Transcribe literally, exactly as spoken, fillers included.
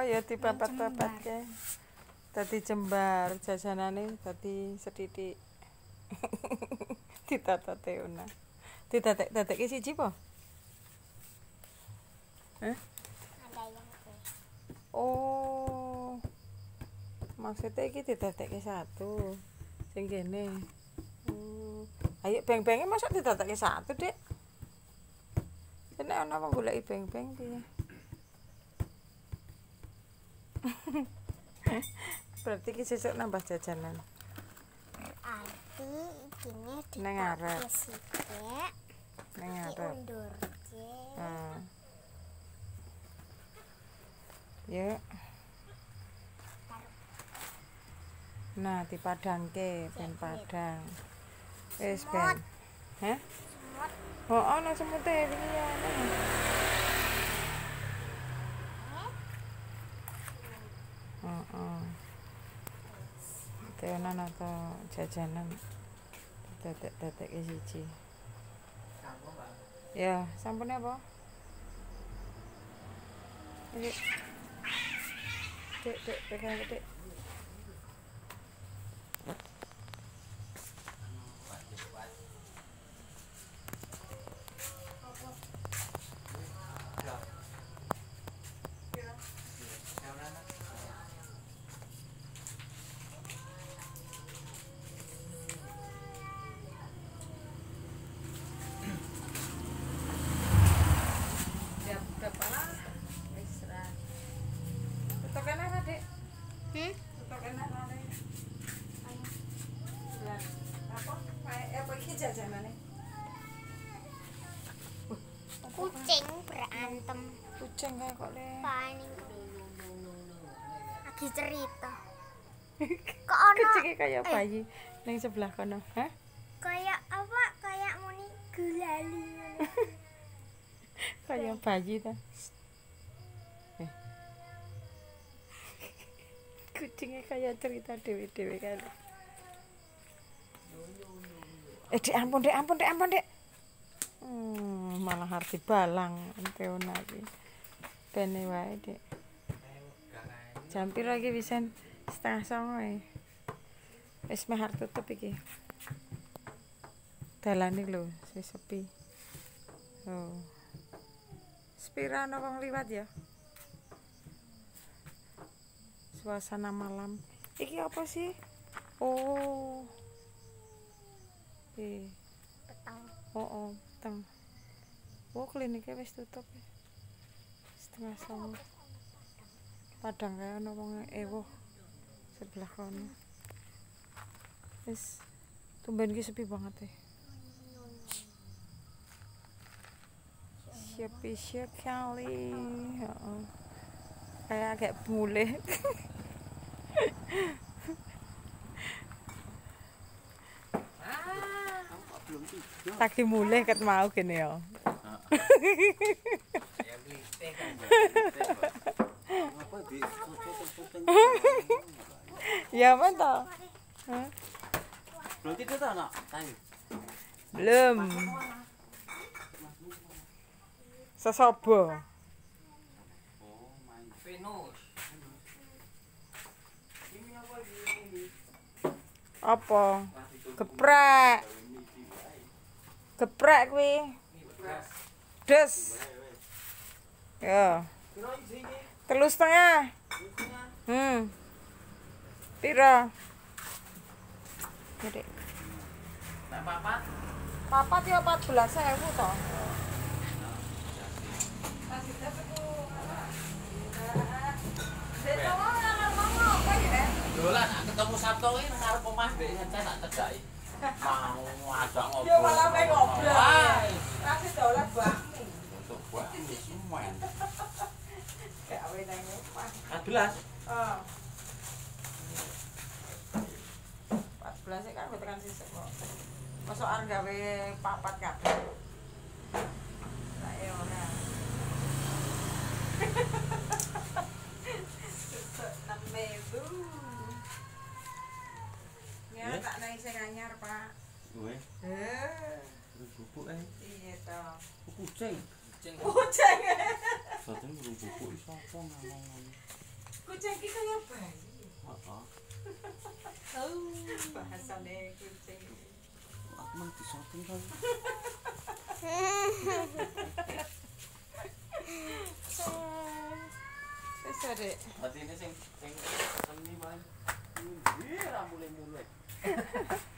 ya dipepet-pepetke. Dadi jembar jajanane dadi sethithik. Ditatate una. Ditatek-tatekke siji po? Hah? Ada yang teh. Oh. Maksudnya iki ditatekke satu. Sing kene. Hmm. Ayo beng-benge mosok ditatekke satu, Dik. Nek ana wong goleki beng-beng piye? Berarti ki sesuk nambah jajanan. Berarti ikine Nang arep. sithik. Nang arep. Diundurke. Hmm. Ya. Nah, dipadangke ben padang. Wis ben. Hah? Semut. Oh, ana semute wingi ya. Heeh. Tenan atau jajanan. Tetek-tetekke siji. Ya, sampune apa? Iki. Dek, dek, pegang dek. Hmm? Kucing berantem. Kucing kayak kok le. Paling lagi cerita. Kok ono Kucingnya kayak bayi ning sebelah kono. Hah? kayak apa? Kayak muni gulali. Kayak bayi ta. Eh. Kucingnya kayak cerita dewe-dewe kali. Eh, Dek, ampun, Dek, ampun, Dek, ampun, Dek. Hmm, malah arti balang ente ona iki. Bene wae, Dek. Jam piro iki wisen setengah songo e. Wis meh arep tutup iki. Dalane lho, wis sepi. Oh. Sepira ana wong liwat ya? Suasana malam. Iki apa sih? Oh. Eh. Petang. Oh, oh, petang. Oh, kliniknya wis tutup ya. Setengah songo. Padang kae ana wong ewoh sebelah kono. Wis tumben iki sepi banget ya. Sepi sekali. Heeh. Kayak agak mulih. Lagi mulih ket mau gini ya. Ya apa toh? Hah? Belum tidur tak nak? Tahu. Belum. Sesobo. Oh, main. Venus. Ini apa ini? Apa? Geprek. Geprek kuwi. Des. Ya. Telu setengah. Hmm. Pira? Gede. Tak papat. Papat ya empat belas ribu toh. Dolan ketemu Sabtu iki nang arep omah ndek saya tak tegaki. Mau ajak ngobrol. Yo malah pengen ngobrol. Wah, Kasih dolan bakmi. untuk buat semuanya. Gawe nang omah. empat belas. Oh. empat belas kan gue tekan sisik kok. Masuk arep gawe papat kabeh. Lah ya ora. enam ribu. Ya tak nang sing anyar, Pak. Weh, Eh, terus bubuk eh. iya toh. Kucing. Kucing. Kucing. Soten burung bubuk iso apa ngomong. Kucing iki kaya bayi. Heeh. Oh, bahasane kucing. Aku mang disoting kan. Wis arek. Atine sing sing seni wae. Ndi ra mulai-mulai.